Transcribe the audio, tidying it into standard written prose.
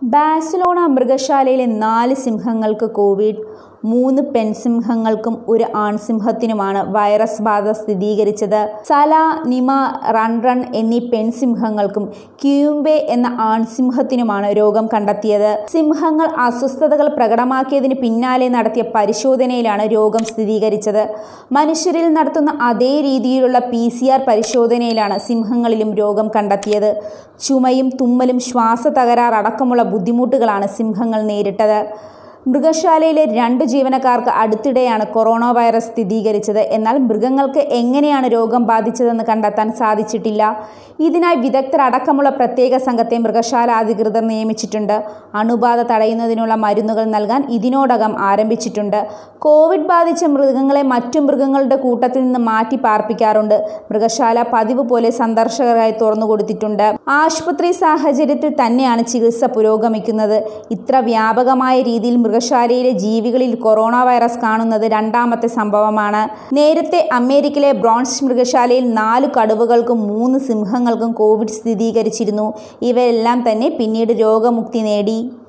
Barcelona മൃഗശാലയിലെ 4 സിംഹങ്ങൾക്ക് Covid. 3 പെൺസിംഹങ്ങൾക്കും 1 ആൺസിംഹത്തിനുമാണ് വൈറസ് ബാധ സ്ഥിരീകരിച്ചത്. സല, നിമ, റൺ എന്നീ പെൺസിംഹങ്ങൾക്കും ക്യൂംബെ എന്ന ആൺസിംഹത്തിനുമാണ് രോഗം കണ്ടെത്തിയത്. സിംഹങ്ങൾ അസ്വസ്ഥതകൾ പ്രകടമാക്കിയതിന് പിന്നാലെ നടത്തിയ പരിശോധനയിലാണ് രോഗം സ്ഥിരീകരിച്ചത്. മനുഷ്യരിൽ നടത്തുന്ന അതേ രീതിയിലുള്ള PCR പരിശോധനയിലാണ് സിംഹങ്ങളിലും രോഗം കണ്ടെത്തിയത്. ചുമയും തുമ്മലും ശ്വാസതകരാർ അടക്കമുള്ള ബുദ്ധിമുട്ടുകളാണ് സിംഹങ്ങൾ നേരിട്ടത്. മൃഗശാലയിലെ 2 ജീവനക്കാർക്ക് അടുത്തിടെയാണ് കൊറോണ വൈറസ് സ്ഥിരീകരിച്ചത്. എന്നാൽ മൃഗങ്ങൾക്ക് എങ്ങനെയാണ് രോഗം ബാധിച്ചതെന്ന് കണ്ടെത്താൻ സാധിച്ചിട്ടില്ല. ഇതിനായി വിദഗ്ധരടക്കമുള്ള പ്രത്യേക സംഘത്തെ മൃഗശാല അധികൃതർ നിയമിച്ചിട്ടുണ്ട്. അണുബാധ തടയുന്നതിനുള്ള മരുന്നുകൾ നൽകാൻ ഇതിനോടകം ആരംഭിച്ചിട്ടുണ്ട്. കോവിഡ് ബാധിച്ച മൃഗങ്ങളെ മറ്റു മൃഗങ്ങളുടെ കൂട്ടത്തിൽ നിന്ന് മാറ്റി പാർപ്പിക്കാറുണ്ട്. മൃഗശാല പതിവ് പോലെ സന്ദർശകർക്കായി തുറന്നുകൊടുത്തിട്ടുണ്ട്. ആശുപത്രി സാഹചര്യത്തിൽ തന്നെയാണ് ചികിത്സ പുരോഗമിക്കുന്നത്. ഇത്ര വ്യാപകമായ രീതിയിൽ മൃഗശാലയിലെ ജീവികളിൽ കൊറോണ വൈറസ് കാണുന്നത് 2ാമത്തെ സംഭവമാണ്. നേരത്തെ അമേരിക്കയിലെ ബ്രോൺസ് മൃഗശാലയിൽ 4 കടുവകൾക്കും 3 സിംഹങ്ങൾക്കും കോവിഡ് സ്ഥിരീകരിച്ചിരുന്നു. ഇവയെല്ലാം തന്നെ പിന്നീട് രോഗമുക്തി നേടി.